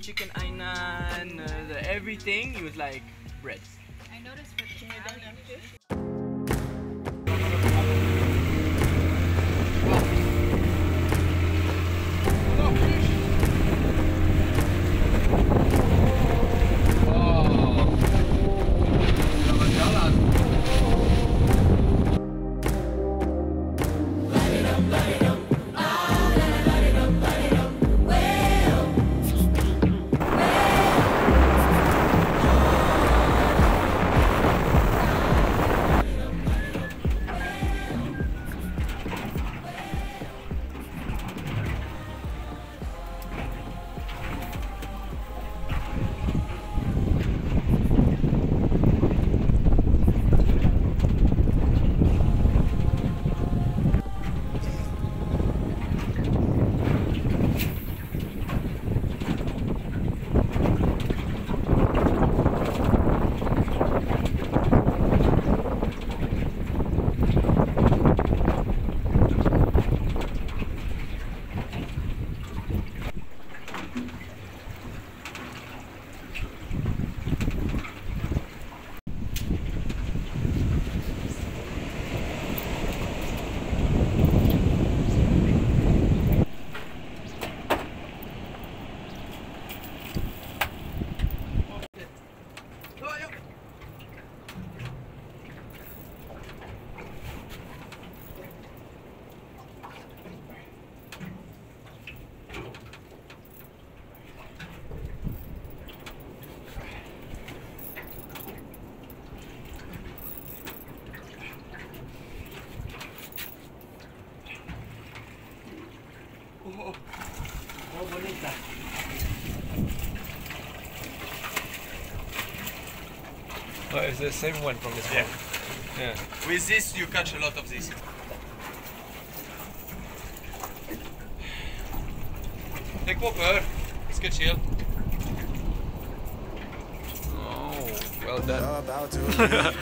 chicken ainan, everything. It was like breads. I noticed for the Italian fish. Oh, bonita. Oh, it's the same one from this one. Yeah. With this, you catch a lot of this. Take whopper. It's good chill. Oh, well done.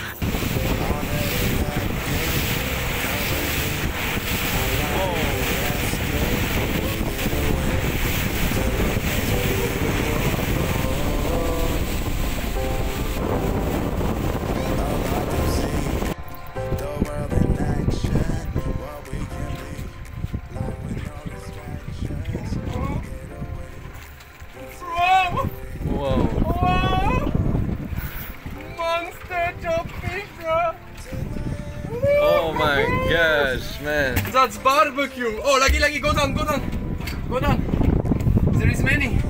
Monster Jobfish, bro! Oh my gosh, man. That's barbecue! Oh, lagi, go down, go down! Go down! There is many!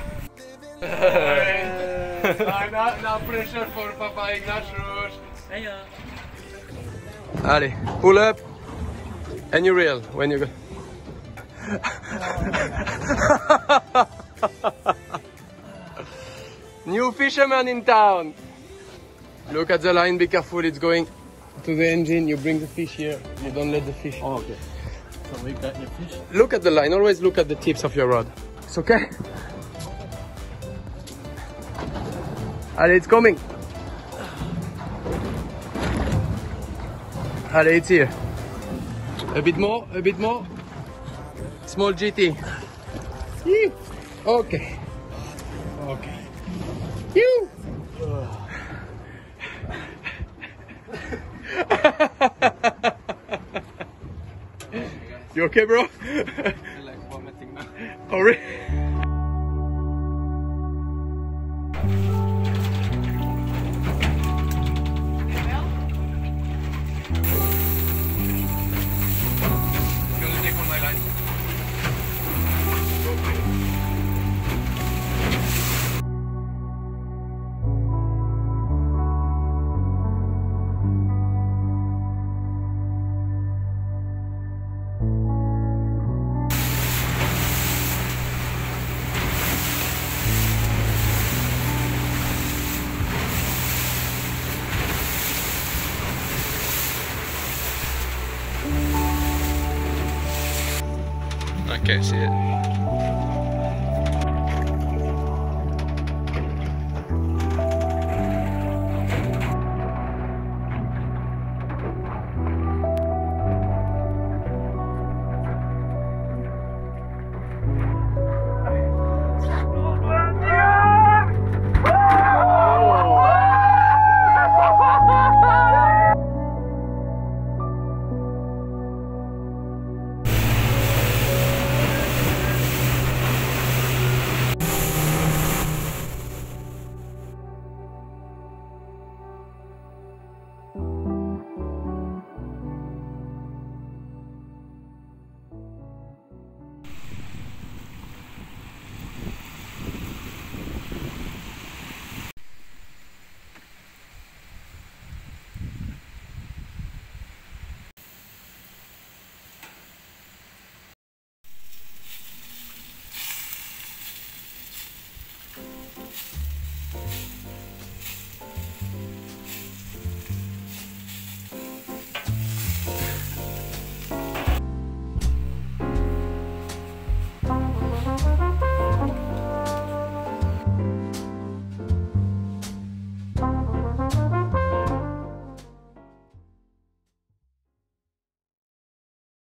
No pressure for Papa Ignatius. Allez, pull up and you reel when you go. New fisherman in town. Look at the line, be careful, it's going to the engine. You bring the fish here, you don't let the fish. Oh, okay. So we got your fish. Look at the line, always look at the tips of your rod. It's okay? Allez, it's coming. Allez, it's here. A bit more, a bit more. Small GT. Yee. Okay. Okay. You. You okay, bro? I like vomiting now. Oh, really? Gonna take on my line. I can't see it.